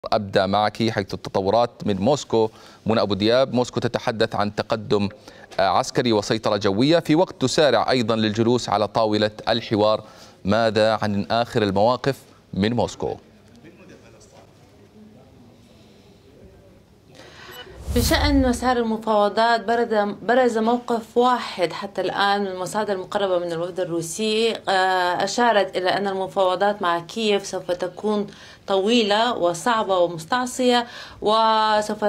أبدأ معك حيث التطورات من موسكو. منى أبو دياب، موسكو تتحدث عن تقدم عسكري وسيطرة جوية في وقت تسارع أيضا للجلوس على طاولة الحوار. ماذا عن آخر المواقف من موسكو؟ بشأن مسار المفاوضات برز موقف واحد حتى الآن من المصادر المقربة من الوفد الروسي، أشارت إلى أن المفاوضات مع كييف سوف تكون طويلة وصعبة ومستعصية، وسوف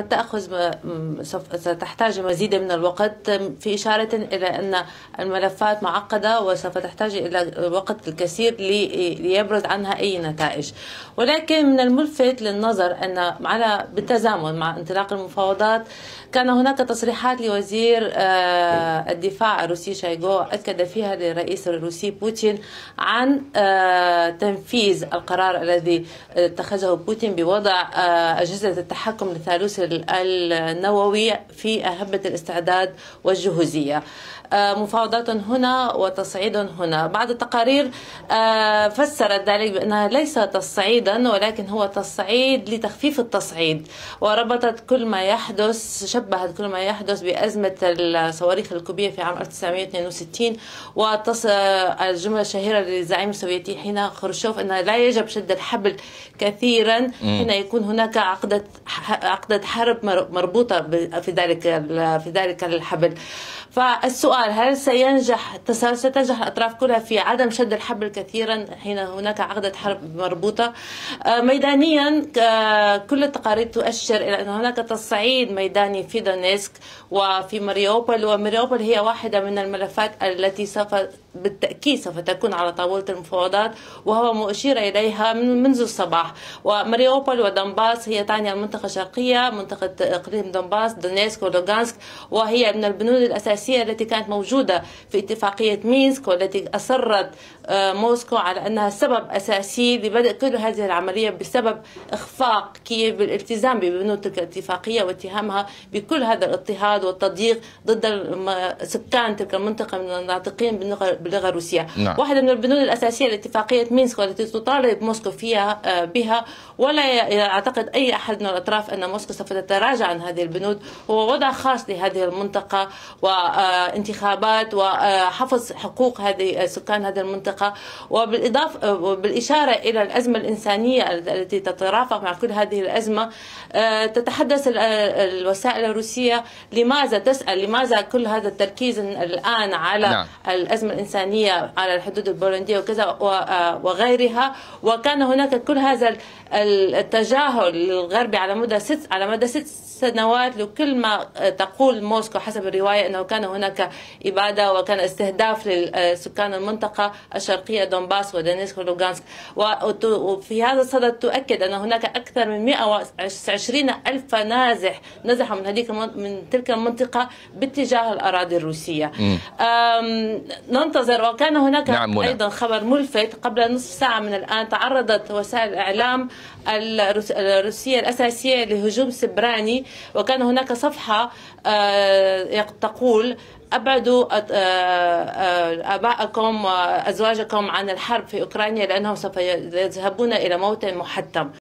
ستحتاج مزيد من الوقت، في إشارة إلى أن الملفات معقدة وسوف تحتاج إلى وقت الكثير ليبرز عنها أي نتائج. ولكن من الملفت للنظر أن بالتزامن مع انطلاق المفاوضات كان هناك تصريحات لوزير الدفاع الروسي شايغو أكد فيها للرئيس الروسي بوتين عن تنفيذ القرار الذي اتخذه بوتين بوضع أجهزة التحكم للثالوث النووي في أهبة الاستعداد والجهوزية. مفاوضات هنا وتصعيد هنا. بعض التقارير فسرت ذلك بأنها ليس تصعيدا ولكن هو تصعيد لتخفيف التصعيد، وربطت كل ما يحدث، شبهت كل ما يحدث بأزمة الصواريخ الكوبية في عام 1962 والجملة الشهيرة للزعيم السوفيتي حين خروشوف أنه لا يجب شد الحبل كثيرا حين يكون هناك عقدة حرب مربوطة في ذلك الحبل. فالسؤال، هل ستنجح الأطراف كلها في عدم شد الحبل كثيرا حين هناك عقدة حرب مربوطة؟ ميدانيا كل التقارير تؤشر إلى أن هناك تصعيد ميداني في دونيسك وفي ماريوبول، وماريوبول هي واحدة من الملفات التي بالتأكيد سوف تكون على طاولة المفاوضات، وهو مشير إليها منذ الصباح. وماريوبول ودنباس هي تعني المنطقة الشرقية، منطقة إقليم دنباس، دونيسك ولوغانسك، وهي من البنود الأساسية التي كانت موجودة في اتفاقية مينسك، والتي أصرت موسكو على أنها سبب أساسي لبدء كل هذه العملية بسبب إخفاق كييف بالالتزام ببنود تلك الاتفاقية واتهامها بكل هذا الاضطهاد والتضييق ضد سكان تلك المنطقة من الناطقين باللغة الروسية. نعم. واحدة من البنود الأساسية لاتفاقية مينسك والتي تطالب موسكو بها، ولا يعتقد أي أحد من الأطراف أن موسكو سوف تتراجع عن هذه البنود، هو وضع خاص لهذه المنطقة وانتخابات وحفظ حقوق سكان هذه المنطقة، وبالإشارة إلى الأزمة الإنسانية التي تترافق مع كل هذه الأزمة. تتحدث الوسائل الروسية تسأل لماذا كل هذا التركيز الآن على الأزمة الإنسانية على الحدود البولندية وكذا وغيرها، وكان هناك كل هذا التجاهل للغرب على مدى 6 سنوات لكل ما تقول موسكو حسب الرواية أنه كان هناك إبادة وكان استهداف لسكان المنطقة الشرقية دونباس ودونيسك ولوغانسك. وفي هذا الصدد تؤكد أن هناك أكثر من 120 ألف نزحوا من تلك المنطقة باتجاه الأراضي الروسية. ننتظر. وكان هناك أيضا خبر ملفت قبل نصف ساعة من الآن، تعرضت وسائل الإعلام الروسية الأساسية لهجوم سبراني، وكان هناك صفحة تقول: أبعدوا آباءكم وأزواجكم عن الحرب في أوكرانيا لأنهم سوف يذهبون إلى موت محتم.